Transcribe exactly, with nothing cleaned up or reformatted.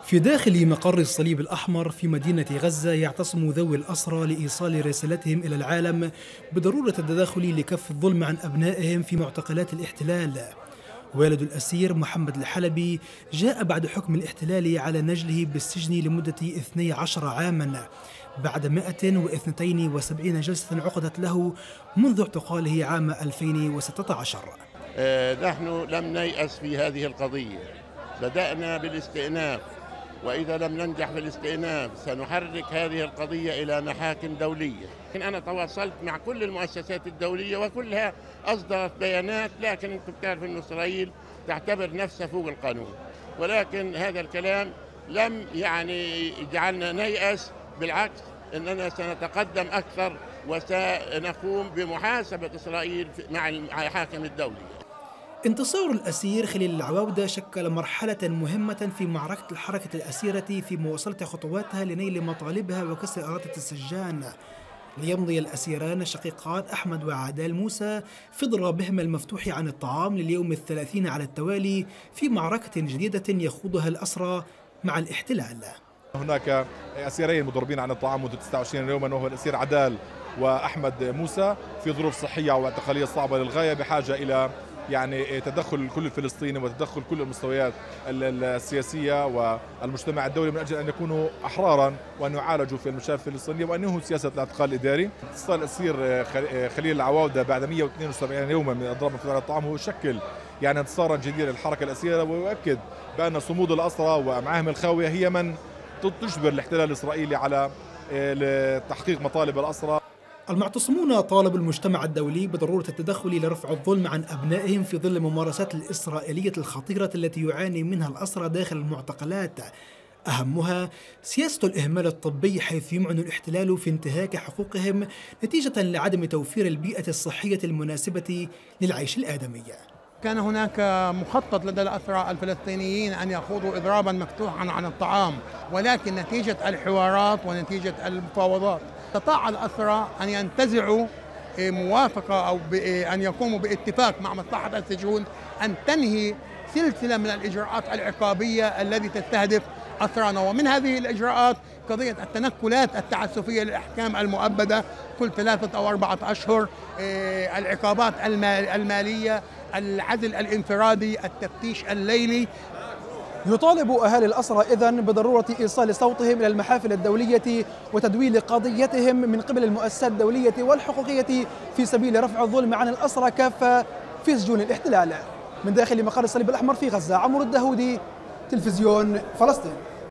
في داخل مقر الصليب الأحمر في مدينة غزة يعتصم ذوي الأسرى لإيصال رسالتهم إلى العالم بضرورة التداخل لكف الظلم عن أبنائهم في معتقلات الاحتلال. والد الأسير محمد الحلبي جاء بعد حكم الاحتلال على نجله بالسجن لمدة اثني عشر عاما بعد مئة واثنين وسبعين جلسة عقدت له منذ اعتقاله عام ألفين وستة عشر. نحن لم نيأس في هذه القضية، بدأنا بالاستئناف، وإذا لم ننجح في الاستئناف سنحرك هذه القضية إلى محاكم دولية. أنا تواصلت مع كل المؤسسات الدولية وكلها أصدرت بيانات، لكن أنتم بتعرفوا أن إسرائيل تعتبر نفسها فوق القانون، ولكن هذا الكلام لم يعني يجعلنا نيأس، بالعكس أننا سنتقدم أكثر وسنقوم بمحاسبة إسرائيل مع المحاكم الدولية. انتصار الأسير خليل العواودة شكل مرحلة مهمة في معركة الحركة الأسيرة في مواصلة خطواتها لنيل مطالبها وكسر إرادة السجان، ليمضي الأسيران الشقيقان أحمد وعادل موسى في ضرابهما المفتوح عن الطعام لليوم الثلاثين على التوالي في معركة جديدة يخوضها الأسرى مع الاحتلال. هناك أسيرين مضربين عن الطعام منذ تسعة وعشرين يوما، وهو الأسير عدال وأحمد موسى في ظروف صحية واعتقالية صعبة للغاية، بحاجة إلى يعني تدخل كل الفلسطيني وتدخل كل المستويات السياسية والمجتمع الدولي من أجل أن يكونوا أحرارا وأن يعالجوا في المشافي الفلسطينية وأن ينهوا سياسة الاعتقال الإداري. اتصال الأسير خليل العواودة بعد مئة واثنين وسبعين يوما من إضراب مفتوح الطعام هو يشكل يعني انتصارا جديدا للحركة الأسيرة، ويؤكد بأن صمود الأسرى وأمعاهم الخاوية هي من تجبر الاحتلال الإسرائيلي على تحقيق مطالب الأسرى. المعتصمون طالبوا المجتمع الدولي بضرورة التدخل لرفع الظلم عن أبنائهم في ظل الممارسات الإسرائيلية الخطيرة التي يعاني منها الأسرى داخل المعتقلات، أهمها سياسة الإهمال الطبي، حيث يمعن الاحتلال في انتهاك حقوقهم نتيجة لعدم توفير البيئة الصحية المناسبة للعيش الآدمي. كان هناك مخطط لدى الأسرى الفلسطينيين أن يخوضوا إضرابا مفتوحا عن الطعام، ولكن نتيجة الحوارات ونتيجة المفاوضات استطاع الأسرى أن ينتزعوا موافقة أو أن يقوموا باتفاق مع مصلحة السجون أن تنهي سلسلة من الإجراءات العقابية التي تستهدف أسرانا، ومن هذه الإجراءات قضية التنكلات التعسفية للأحكام المؤبدة كل ثلاثة أو أربعة أشهر، العقابات المالية، العزل الانفرادي، التفتيش الليلي. يطالب أهالي الأسرى إذن بضرورة إيصال صوتهم إلى المحافل الدولية وتدويل قضيتهم من قبل المؤسسات الدولية والحقوقية في سبيل رفع الظلم عن الأسرى كافة في سجون الاحتلال. من داخل مقر الصليب الأحمر في غزة، عمرو الدهودي، تلفزيون فلسطين.